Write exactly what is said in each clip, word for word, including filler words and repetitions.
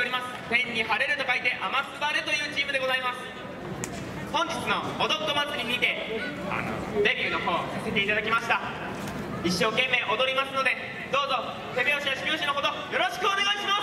おります。天に晴れると書いて天すばれというチームでございます。本日のおどっこ祭りにてあのデビューの方させていただきました。一生懸命踊りますので、どうぞ手拍子や手拍子のほどよろしくお願いします。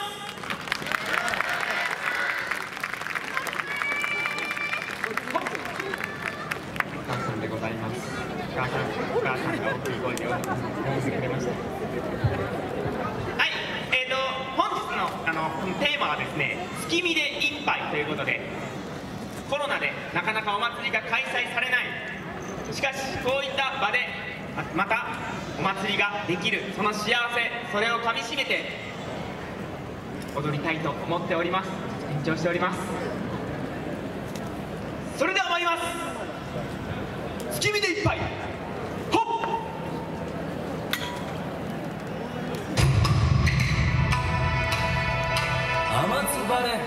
お母さんでございます。お母さん、お母さんが大きい声で応援してくれました。はい、えーと本日のあのテーマはですね、月見で一杯ということで、コロナでなかなかお祭りが開催されない、しかしこういった場でまたお祭りができる、その幸せ、それをかみしめて踊りたいと思っております。緊張しております。それでは参ります。月見で一杯、ほっ。 天つばれ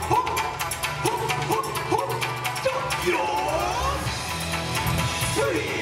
Three!